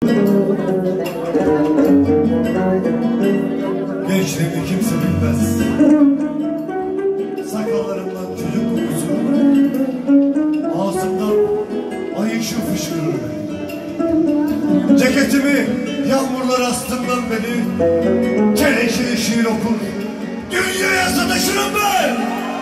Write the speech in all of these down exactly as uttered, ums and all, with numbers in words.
Gençliğimi kimse bilmez. Sakallarımdan çocuk kokusu, ağzımdan ay ışığı fışkırır. Ceketimi yağmurlar astığından beri keleşeli şiir okur, dünyaya sataşırım ben.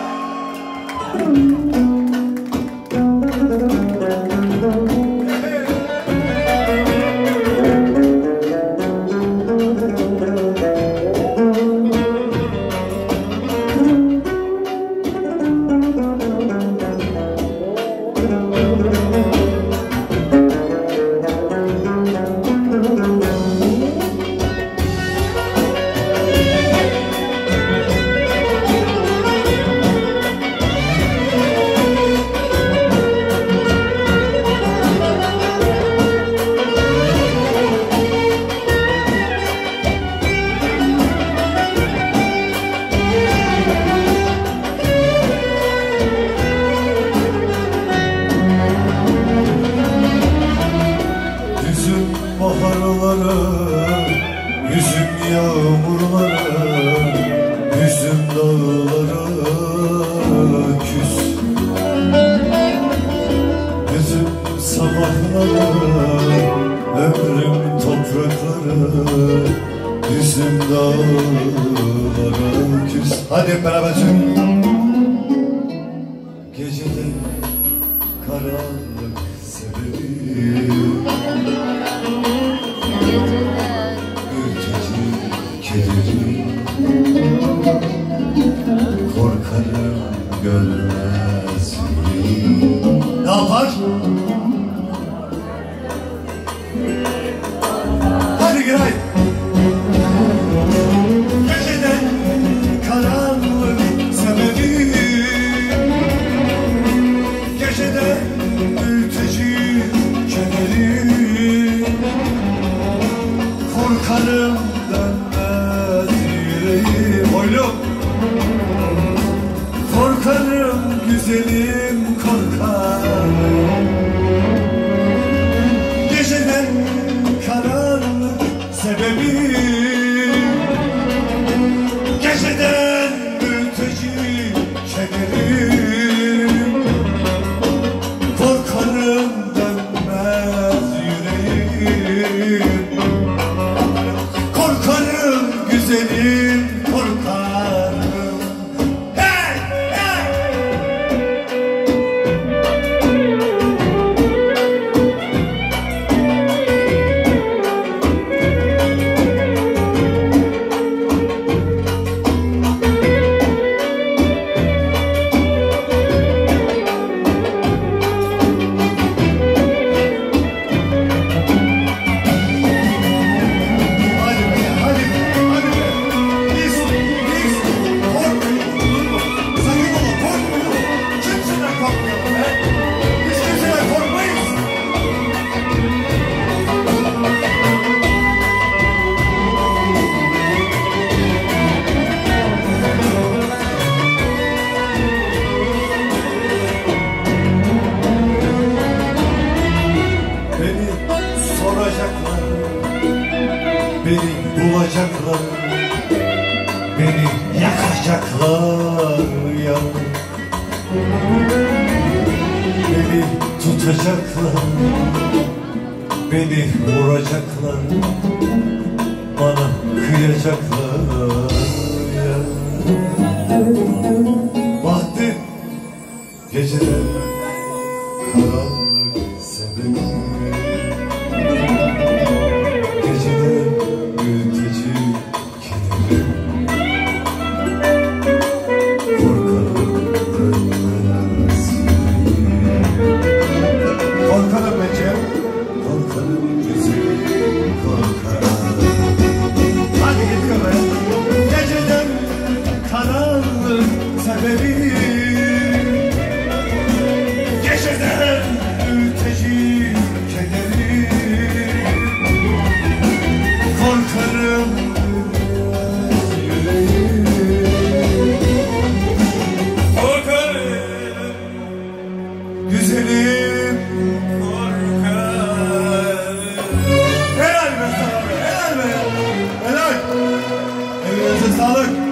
Baharlara, yüzüm yağmurlara, yüzüm dağlara küs. Yüzüm sabahlara, ömrüm topraklara, yüzüm dağlara küs. Hadi hep beraber söyle. Gecede karanlık sebebi, ürkücü kederi, korkarım görmez yüreği. Ne yapar? Hadi Giray. Geceden karanlık sebebi, geceden ürkücü kederi, korkarım dönmez yüreğim. Oylum. Korkarım güzelim, korkarım. Geceden karanlık sebebi, geceden ürkücü kederim, korkarım dönmez yüreğim. Korkarım güzelim, korkarım. Hey, hey! Beni bulacaklar, beni yakacaklar ya. Beni tutacaklar, beni vuracaklar, bana kıyacaklar ya. Bahtı geceler karanlık sebebi, Sağlık.